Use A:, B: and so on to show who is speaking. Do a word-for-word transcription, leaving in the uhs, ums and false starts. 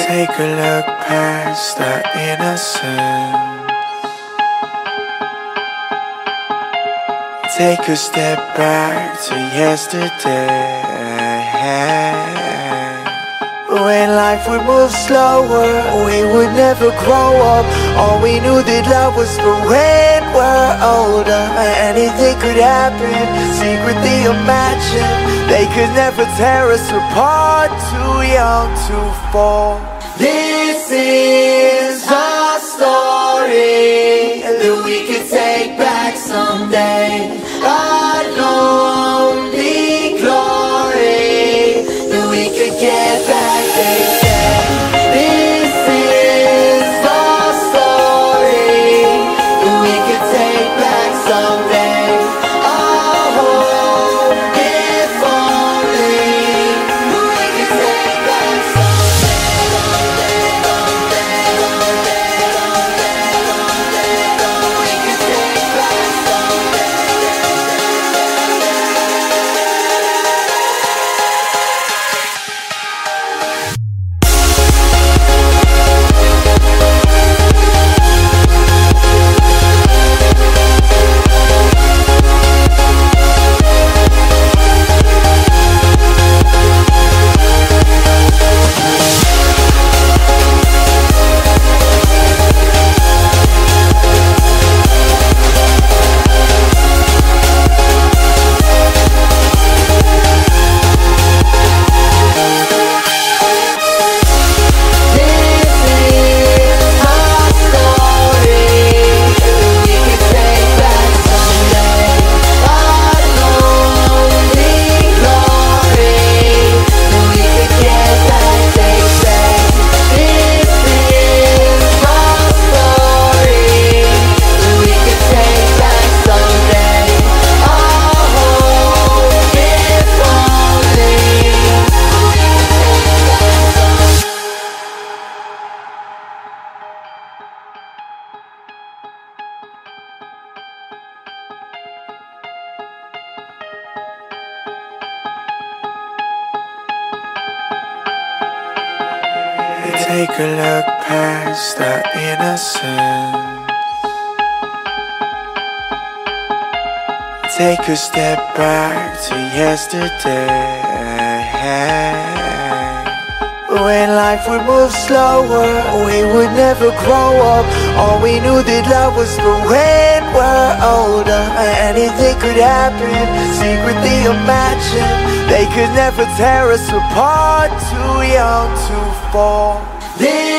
A: Take a look past our innocence. Take a step back to yesterday. When life would move slower, we would never grow up. All we knew that love was for when we're older. Anything could happen, secretly imagine. They could never tear us apart, too young to fall. This is our story that we could take back someday. Our lonely glory that we could get back, they say. This is our story that we could take back someday. Our home, if only we could take back someday. We could take back someday. Take a look past our innocence. Take a step back to yesterday. When life would move slower, we would never grow up. All we knew that love was for when we're older. Anything could happen, secretly imagine. They could never tear us apart, too young to fall. This